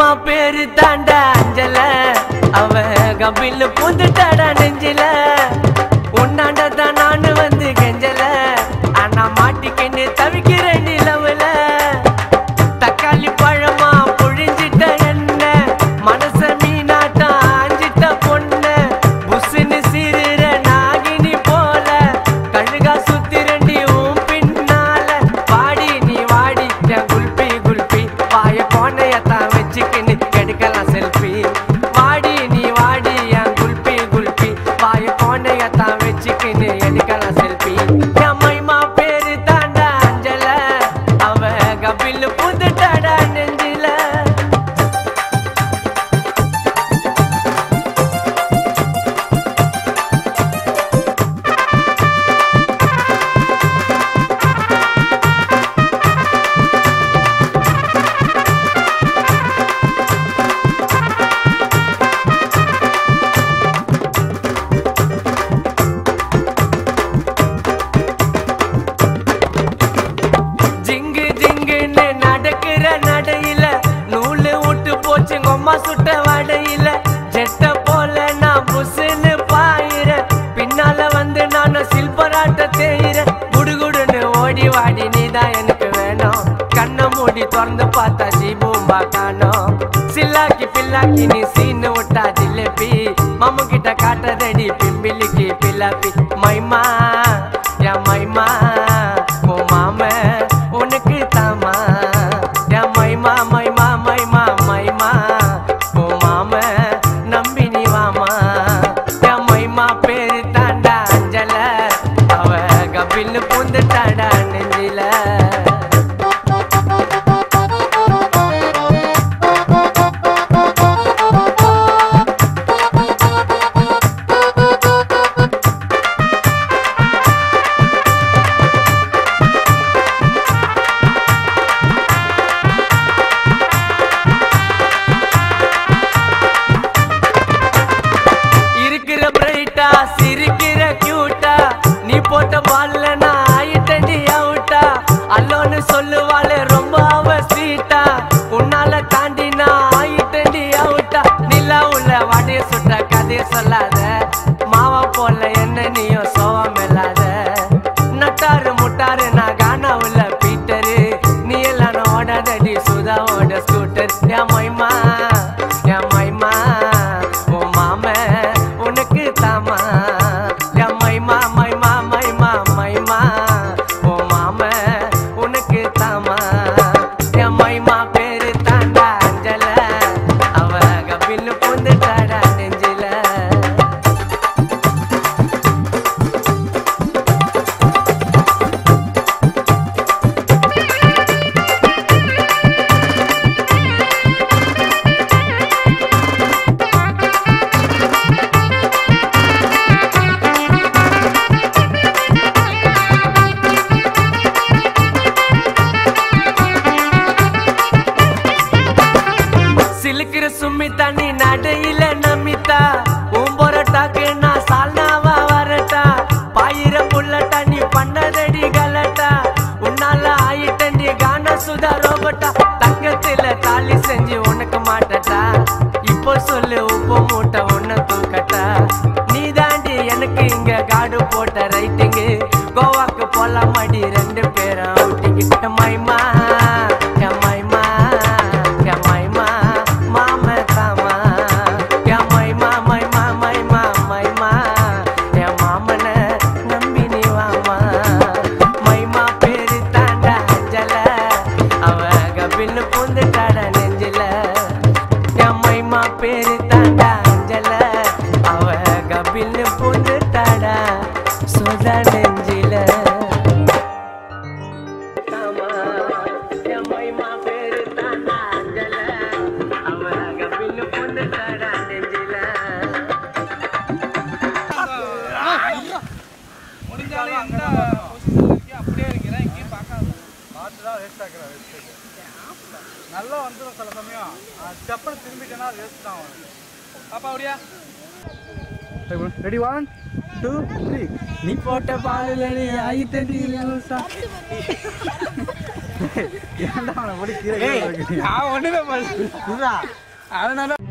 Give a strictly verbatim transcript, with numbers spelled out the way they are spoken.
மைமா பேரு தாண்டா அஞ்சல அவ கபில் புந்துட்டாடா நெஞ்சில உன்னாண்டதான் நானு வந்து கெஞ்சல ஆனா மாட்டிக்கின்னு தவிக்கிறேன் நிலவுல தக்காளி பழமா புழிஞ்சிட்ட என்ன மனச மீனாட்டா ஆஞ்சிட்ட பொண்ண புசுன்னு சீருற நாகினி போல கழுகா சுத்தி ரெண்டி உன் பின்னால வாடி நீ வாடி என் குல்பி குல்பி வாய போனையத்தான் வச்சுக்கின்னு எடுக்கலாம் செல்ஃபி வாடி நீ வாடி என் குல்பி குல்பி வாய போனையத்தான் வச்சுக்கின்னு எடுக்கலாம் செல்ஃபி என் மைமா பேரு தாண்டா அஞ்சல அவ கபில் புந்துட்டாடா நெஞ்சில ஜிங்கு ஜிங்குன்னு நடக்கிற நடையில நூலு விட்டு போச்சு கொம்மா சுட்ட வடையில ஜெட்ட போல நான் புசுன்னு பாயிர பின்னால வந்து நான் சில்பராட்ட தேயிற குடுகுடுன்னு ஓடி வாடி நீதான் எனக்கு வேணும் கண்ணை மூடி திறந்து பார்த்தா ஜீபூம்பா காணோம் சில்லாக்கி பில்லாக்கி நீ சீனு விட்டா ஜிலேபி மாமு கிட்ட காட்டுறதடி பிம்பிலிக்கு பில்லாப்பி மைமா என் மைமா ஓ மாம உனக்கு தாமா என் மைமா மைமா மைமா மைமா ஓ மாம நம்பி நீ வாமா என் மைமா பேரு தாண்டா அஞ்சல அவ கபில் பூந்துட்டாடா நெஞ்சில இருக்கிற பிரைட்டா சிரிக்கிற கியூட்டா நீ போட்ட பால்ல நான் ஆயிட்டண்டி அவுட்டா அல்லோன்னு சொல்லுவாளே ரொம்ப அவ ஸ்வீட்டா உன்னால தாண்டி நான் ஆயிட்டண்டி அவுட்டா நிலா உள்ள வாடிய சுட்ட கதைய சொல்லாத மாவா போல என்ன நீயும் சோவம் இல்லாத நட்டாரு முட்டாரு நான் கானா உள்ள பீட்டரு நீ எல்லாம் ஓடாதடி சுதாவோட ஸ்கூட்டர் என் மைமா என் மைமா ஓ மாம உனக்கு தாமா என் மைமா மைமா மைமா மைமா ஓ மாம உனக்கு தாமா என் மைமா பேரு தாண்டா அஞ்சல அவ கபில் புந்துட்டாடா நெஞ்சில சிலுக்கிற சுமிதா நீ நடையில நமித்தா உன் பொரட்டாக்கு நான் சால்னாவா வரட்டா பாயிர புள்ளட்டா நீ பண்ணதடி கலட்டா உன்னால ஆயிட்டண்டி கான சுதா ரோபட்டா தங்கத்துல தாலி செஞ்சு உனக்கு மாட்டட்டா இப்போ சொல்லு உப்பு மூட்டை உன்ன தூக்கட்டா நீ தாண்டி எனக்கு இங்க காடு போட்ட ரைட்டிங்கு கோவாக்கு போலாம் அடி ரெண்டு பேரும் அவுட்டிங்கிட்ட மைமா என் மைமா என் மைமா மாம தாமா என் மைமா மைமா மைமா மைமா என் மாமன நம்பி நீ வாமா மைமா பேரு தாண்டா அஞ்சல அவ கபில் பூந்துட்டாடா நெஞ்சில என் மைமா பேரு தாண்டா அஞ்சல அவ கபில் பூந்துட்டாடா சுதா நெஞ்சில தாமா என் மைமா பேரு தாண்டா அஞ்சல அவ கபில் பூந்துட்டாடா நெஞ்சில முடிஞ்சாலும் எந்த பொசிஷன்ல இருக்கே அப்படியே இருக்கிறேன் எங்கேயும் பார்க்காத பார்த்து தான் வேஸ்ட் ஆகிற வேஸ்ட் நல்லா வந்துடும் சில சமயம் அதுக்கப்புறம் திரும்பிட்டேன்னா அது வேஸ்ட் தான் வரும் பாப்பா அப்படியா ரெடி ஒன் டூ த்ரீ நீ போட்ட பாலுல ஆயிட்டண்டி ஏன்டா அவனை போட்டு கீழே நான் ஒண்ணுமே பண்ணல அவனால